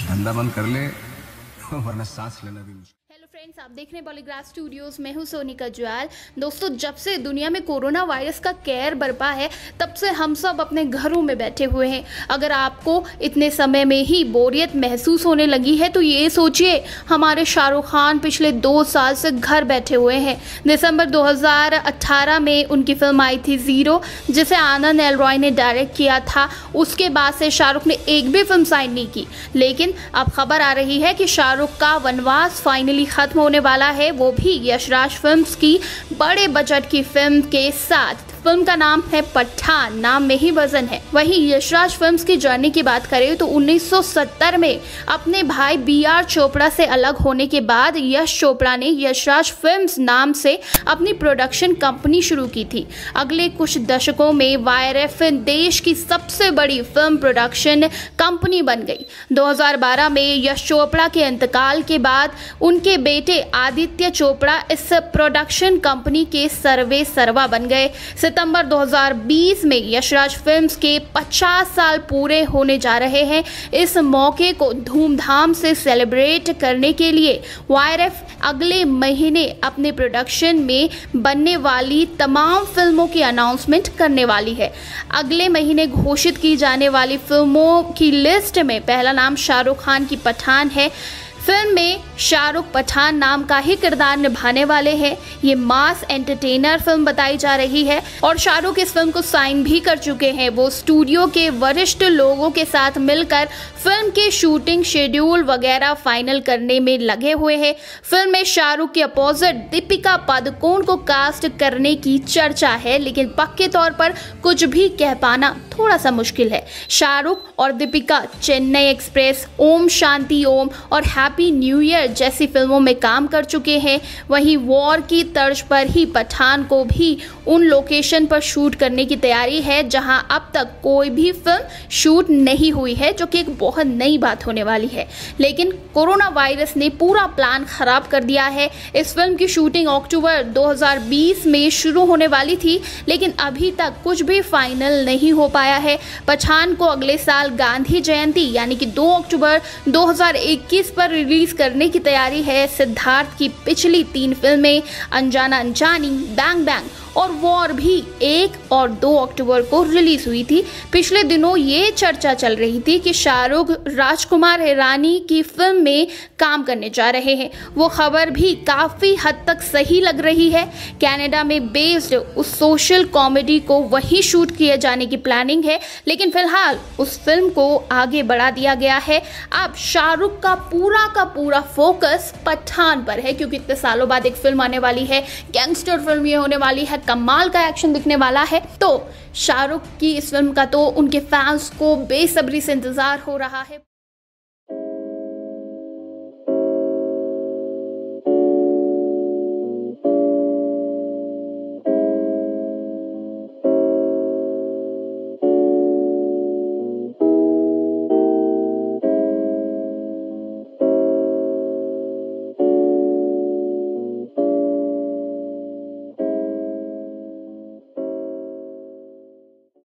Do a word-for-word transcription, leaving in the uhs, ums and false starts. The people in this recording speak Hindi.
धंधा बंद कर ले वरना सांस लेना भी मुश्किल। हेलो फ्रेंड्स, आप देख रहे हैं पॉलीग्राफ स्टूडियोज। मैं हूं सोनिका ज्वाल। दोस्तों, जब से दुनिया में कोरोना वायरस का कहर बरपा है तब से हम सब अपने घरों में बैठे हुए हैं। अगर आपको इतने समय में ही बोरियत महसूस होने लगी है तो ये सोचिए, हमारे शाहरुख खान पिछले दो साल से घर बैठे हुए हैं। दिसंबर दो हज़ार अठारह में उनकी फिल्म आई थी ज़ीरो, जिसे आनंद एल रॉय ने डायरेक्ट किया था। उसके बाद से शाहरुख ने एक भी फिल्म साइन नहीं की, लेकिन अब खबर आ रही है कि शाहरुख का वनवास फाइनली खत्म होने वाला है, वो भी यशराज फिल्म्स की बड़े बजट की फिल्म के साथ। फिल्म का नाम है पठान, नाम में ही वजन है। वहीं यशराज फिल्म्स की जर्नी की बात करें तो उन्नीस सौ सत्तर में अपने भाई बी आर चोपड़ा से अलग होने के बाद यश चोपड़ा ने यशराज फिल्म्स नाम से अपनी प्रोडक्शन कंपनी शुरू की थी। अगले कुछ दशकों में वाई आर एफ देश की सबसे बड़ी फिल्म प्रोडक्शन कंपनी बन गई। दो हज़ार बारह में यश चोपड़ा के इंतकाल के बाद उनके बेटे आदित्य चोपड़ा इस प्रोडक्शन कंपनी के सर्वे सर्वा बन गए। सितंबर दो हज़ार बीस में यशराज फिल्म्स के पचास साल पूरे होने जा रहे हैं। इस मौके को धूमधाम से सेलिब्रेट करने के लिए वाई आर एफ अगले महीने अपने प्रोडक्शन में बनने वाली तमाम फिल्मों की अनाउंसमेंट करने वाली है। अगले महीने घोषित की जाने वाली फिल्मों की लिस्ट में पहला नाम शाहरुख खान की पठान है। फिल्म में शाहरुख पठान नाम का ही किरदार निभाने वाले हैं। ये मास एंटरटेनर फिल्म बताई जा रही है और शाहरुख इस फिल्म को साइन भी कर चुके हैं। वो स्टूडियो के वरिष्ठ लोगों के साथ मिलकर फिल्म के शूटिंग शेड्यूल वगैरह फाइनल करने में लगे हुए हैं। फिल्म में शाहरुख के अपोजिट दीपिका पादुकोण को कास्ट करने की चर्चा है, लेकिन पक्के तौर पर कुछ भी कह पाना थोड़ा सा मुश्किल है। शाहरुख और दीपिका चेन्नई एक्सप्रेस, ओम शांति ओम और हैप्पी न्यू ईयर जैसी फिल्मों में काम कर चुके हैं। वहीं वॉर की तर्ज पर ही पठान को भी उन लोकेशन पर शूट करने की तैयारी है जहां अब तक कोई भी फिल्म शूट नहीं हुई है, जो कि एक बहुत नई बात होने वाली है। लेकिन कोरोना वायरस ने पूरा प्लान खराब कर दिया है। इस फिल्म की शूटिंग अक्टूबर दो हज़ार बीस में शुरू होने वाली थी, लेकिन अभी तक कुछ भी फाइनल नहीं हो पाया है। पठान को अगले साल गांधी जयंती यानी कि दो अक्टूबर दो हज़ार इक्कीस पर रिलीज करने की तैयारी है। सिद्धार्थ की पिछली तीन फिल्में अनजाना अनजानी, बैंग बैंग और वॉर भी एक और दो अक्टूबर को रिलीज हुई थी। पिछले दिनों ये चर्चा चल रही थी कि शाहरुख राजकुमार हिरानी की फिल्म में काम करने जा रहे हैं। वो खबर भी काफ़ी हद तक सही लग रही है। कनाडा में बेस्ड उस सोशल कॉमेडी को वहीं शूट किए जाने की प्लानिंग है, लेकिन फिलहाल उस फिल्म को आगे बढ़ा दिया गया है। अब शाहरुख का पूरा का पूरा फोकस पठान पर है, क्योंकि इतने सालों बाद एक फिल्म आने वाली है। गैंगस्टर फिल्म ये होने वाली है, कमाल का एक्शन दिखने वाला है। तो शाहरुख की इस फिल्म का तो उनके फैंस को बेसब्री से इंतजार हो रहा है।